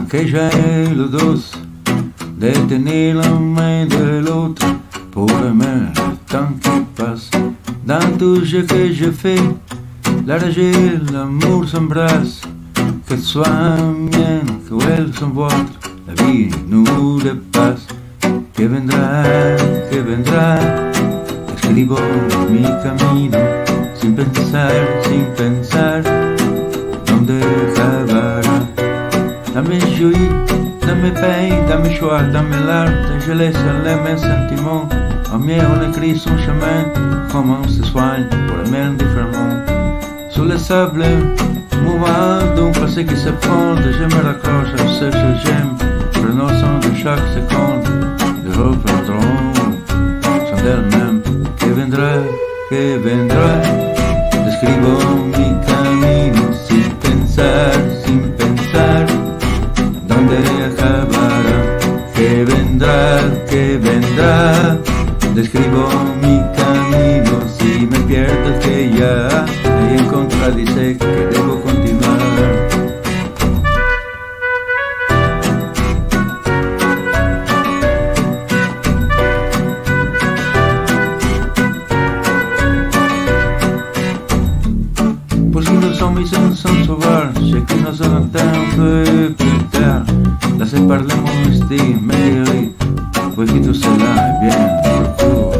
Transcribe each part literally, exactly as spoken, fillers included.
Aquella est le dos de tenir la main de l'autre pour aimer le temps qui passe. Dans tout ce que je fais, la rage et l'amour s'embrassent. Qu'elle soit mienne, qu'elle soit votre, la vie nous dépasse. Que vendrá, que vendrá, escribo mi camino, sin pensar, sin pensar, donde acabará. Dame joie, dame paix, dame joie, dame l'art, je laisse aller mes sentiments. En mieux on écrit son chemin, comment on se soigne pour aimer indifféremment. Sur le sable mouvant d'un passé qui se fonde, je me raccroche à ce que j'aime, prenant soin de chaque seconde, de reprendront son d'elle-même. Que vendrá, que vendrá, describo mi camino, sin pensar, sin pensar, donde acabará. Que vendrá, que vendrá, describo mi camino, si me pierdo es que ya me contradice que debo continuar. Pour ce qui nous sommes mis sans savoir, ce qui nous entend un peu plus tard, laissez parler mon estime, mais pues que tout cela est bien court.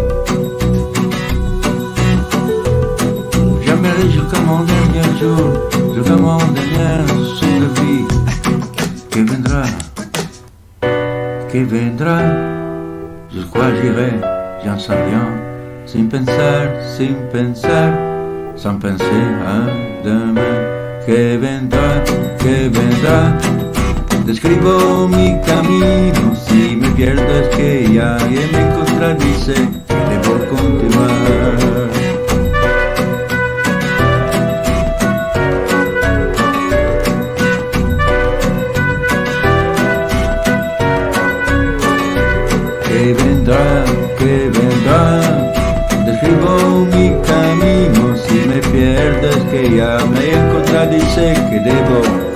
J'aimerais jusqu'à mon dernier jour, jusqu'à mon dernier souffle de vie. Que vendra, que vendra, jusqu'où j'irai, j'en sais rien, sin pensar, sin pensar, sans penser à demain. Que vendrá, que vendrá, describo mi camino, si me pierdo es que ya alguien me contradice, que debo continuar. Que vendrá, que vendrá, describo mi camino, si me pierdo es que ya me contradice, que debo